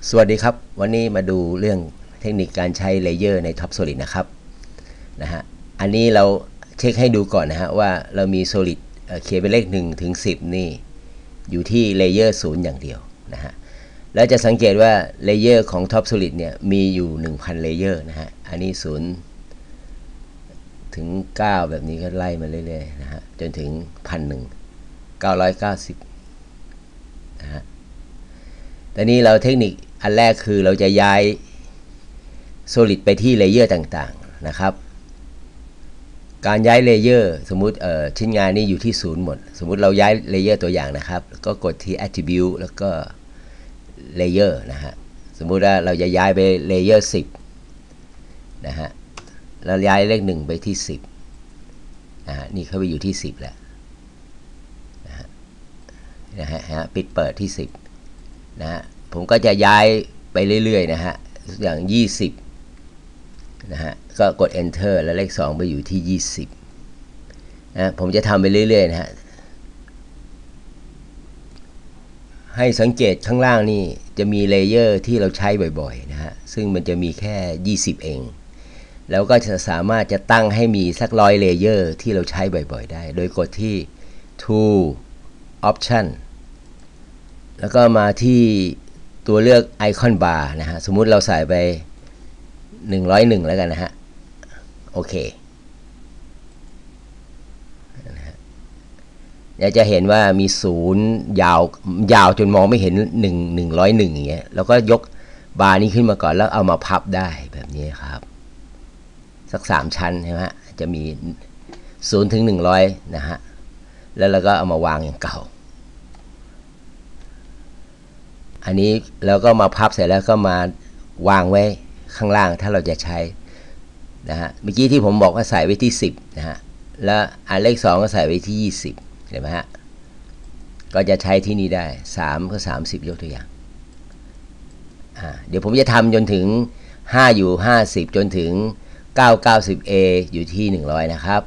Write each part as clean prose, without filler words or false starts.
สวัสดีครับวันนี้มาดูเรื่องเทคนิคการใช้เลเยอร์ใน Top Solid นะครับอันนี้เราเช็คให้ดูก่อนนะฮะว่าเรามี Solid เขียนเป็นเลข1ถึง10นี่อยู่ที่เลเยอร์0อย่างเดียวนะฮะแล้วจะสังเกตว่าเลเยอร์ของ Top Solid เนี่ยมีอยู่ 1,000 เลเยอร์นะฮะอันนี้0ถึง9แบบนี้ก็ไล่มาเรื่อยๆนะฮะจนถึง 1,990 นะฮะแต่นี้เราเทคนิคอันแรกคือเราจะย้าย Solid ไปที่เลเยอร์ต่างๆนะครับการย้ายเลเยอร์สมมุติชิ้นงานนี้อยู่ที่0หมดสมมุติเราย้ายเลเยอร์ตัวอย่างนะครับก็กดที่ attribute แล้วก็เลเยอร์นะฮะสมมุติว่าเราจะย้ายไปเลเยอร์10นะฮะแล้วย้ายเลข1ไปที่10นะฮะนี่เขาไปอยู่ที่10แล้วนะฮะปิดเปิดที่10นะฮะผมก็จะย้ายไปเรื่อยๆนะฮะอย่าง20นะฮะก็กด enter แล้วเลข2ไปอยู่ที่20นะผมจะทำไปเรื่อยๆนะฮะให้สังเกตข้างล่างนี่จะมีเลเยอร์ที่เราใช้บ่อยๆนะฮะซึ่งมันจะมีแค่20เองแล้วก็จะสามารถจะตั้งให้มีสัก100เลเยอร์ที่เราใช้บ่อยๆได้โดยกดที่ tool option แล้วก็มาที่ตัวเลือกไอคอนบาร์นะฮะสมมุติเราใส่ไป101แล้วกันนะฮะโอเคอยากจะเห็นว่ามีศูนย์ยาวจนมองไม่เห็น101อย่างเงี้ยแล้วก็ยกบาร์นี้ขึ้นมาก่อนแล้วเอามาพับได้แบบนี้ครับสัก3ชั้นใช่ไหมฮะจะมี0ถึง100นะฮะแล้วเราก็เอามาวางอย่างเก่าอันนี้แล้วก็มาพับเสร็จแล้วก็มาวางไว้ข้างล่างถ้าเราจะใช้นะฮะเมื่อกี้ที่ผมบอกว่าใส่ไว้ที่10นะฮะแล้วอันเลข2ก็ใส่ไว้ที่20เห็นไหมฮะก็จะใช้ที่นี่ได้3ก็30ยกตัวอย่างเดี๋ยวผมจะทำจนถึง5อยู่50จนถึง990A อยู่ที่100นะครับ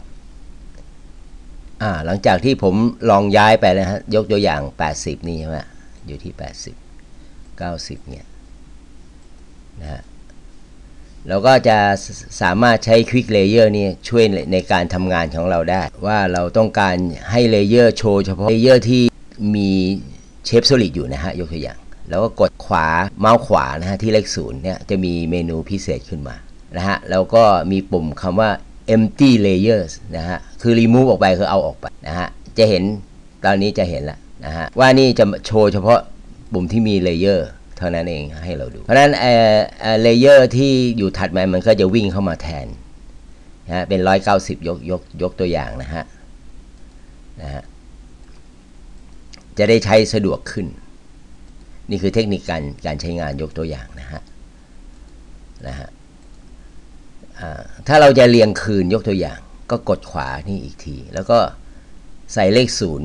หลังจากที่ผมลองย้ายไปนะฮะยกตัวอย่าง80นี่ใช่ไหมอยู่ที่80 90เนี่ยนะฮะเราก็จะสามารถใช้ Quick Layer นี่ช่วยในการทำงานของเราได้ว่าเราต้องการให้เลเยอร์โชว์เฉพาะเลเยอร์ที่มีเชฟ Solid อยู่นะฮะยกตัวอย่างแล้วก็กดขวาเมาส์ขวานะฮะที่เลข0เนี่ยจะมีเมนูพิเศษขึ้นมานะฮะแล้วก็มีปุ่มคำว่า empty layers นะฮะคือ remove ออกไปคือเอาออกไปนะฮะจะเห็นตอนนี้จะเห็นแล้วนะฮะว่านี่จะโชว์เฉพาะปุ่มที่มีเลเยอร์เท่านั้นเองให้เราดูเพราะฉะนั้นเลเยอร์ที่อยู่ถัดมามันก็จะวิ่งเข้ามาแทนนะเป็น190ยกตัวอย่างนะฮะจะได้ใช้สะดวกขึ้นนี่คือเทคนิคการใช้งานยกตัวอย่างนะฮะถ้าเราจะเรียงคืนยกตัวอย่างก็กดขวานี่อีกทีแล้วก็ใส่เลข0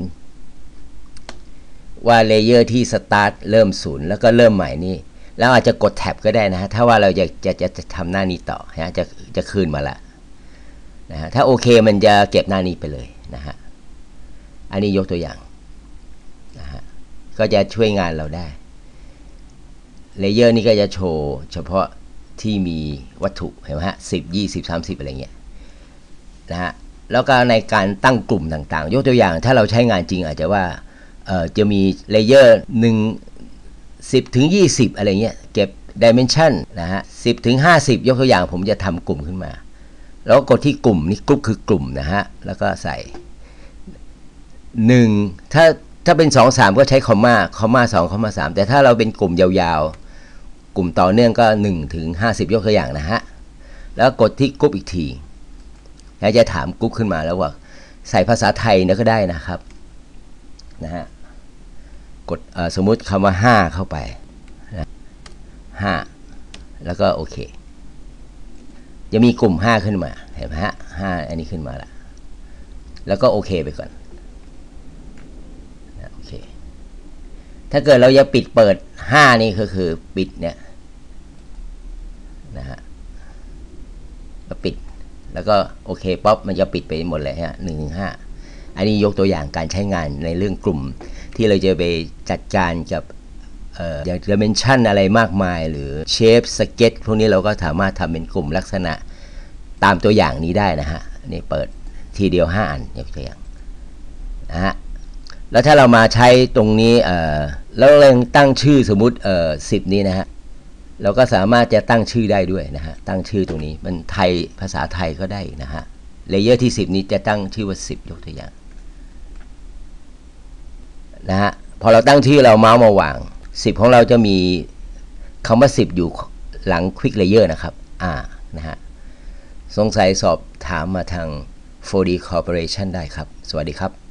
ว่าเลเยอร์ที่สตาร์ทเริ่ม0แล้วก็เริ่มใหม่นี่แล้วอาจจะกดแท็บก็ได้นะฮะถ้าว่าเราจะทำหน้านี้ต่อนะจะคืนมาละนะฮะถ้าโอเคมันจะเก็บหน้านี้ไปเลยนะฮะอันนี้ยกตัวอย่างนะฮะก็จะช่วยงานเราได้เลเยอร์นี้ก็จะโชว์เฉพาะที่มีวัตถุเห็นไหมฮะ10 20 30อะไรเงี้ยนะฮะแล้วก็ในการตั้งกลุ่มต่างๆยกตัวอย่างถ้าเราใช้งานจริงอาจจะว่าจะมีเลเยอร์10ถึง20อะไรเงี้ยเก็บ dimension นะฮะ10ถึง50ยกตัวอย่างผมจะทำกลุ่มขึ้นมาแล้วกดที่กลุ่มนี่กลุ่มคือกลุ่มนะฮะแล้วก็ใส่1ถ้าเป็น2 3ก็ใช้คอมมา2คอมมา3แต่ถ้าเราเป็นกลุ่มยาวๆกลุ่มต่อเนื่องก็1ถึง50ยกตัวอย่างนะฮะแล้วกดที่กลุ่มอีกทีแล้วจะถามกลุ่มขึ้นมาแล้วว่าใส่ภาษาไทยก็ได้นะครับนะฮะกดสมมุติคำว่า5เข้าไปนะ5แล้วก็โอเคจะมีกลุ่ม5ขึ้นมาเห็นไหมฮะ5อันนี้ขึ้นมาแล้วแล้วก็โอเคไปก่อนนะโอเคถ้าเกิดเราจะปิดเปิด5นี่ก็คือปิดเนี่ยนะฮะแล้วปิดแล้วก็โอเคป๊อปมันจะปิดไปหมดเลยฮะ1-5อันนี้ยกตัวอย่างการใช้งานในเรื่องกลุ่มที่เราจะไปจัดการกับอย่าง dimension อะไรมากมายหรือ shape sketch พวกนี้เราก็สามารถทำเป็นกลุ่มลักษณะตามตัวอย่างนี้ได้นะฮะนี่เปิดทีเดียว5อันยกตัวอย่างนะฮะแล้วถ้าเรามาใช้ตรงนี้แล้วเราตั้งชื่อสมมุติ10นี้นะฮะเราก็สามารถจะตั้งชื่อได้ด้วยนะฮะตั้งชื่อตรงนี้มันไทยภาษาไทยก็ได้นะฮะเลเยอร์ที่10นี้จะตั้งชื่อว่า10ยกตัวอย่างนะฮะพอเราตั้งชื่อเราเมาส์มาวาง10ของเราจะมีคำว่า10อยู่หลัง Quick Layer นะครับนะฮะสงสัยสอบถามมาทาง 4D Corporation ได้ครับสวัสดีครับ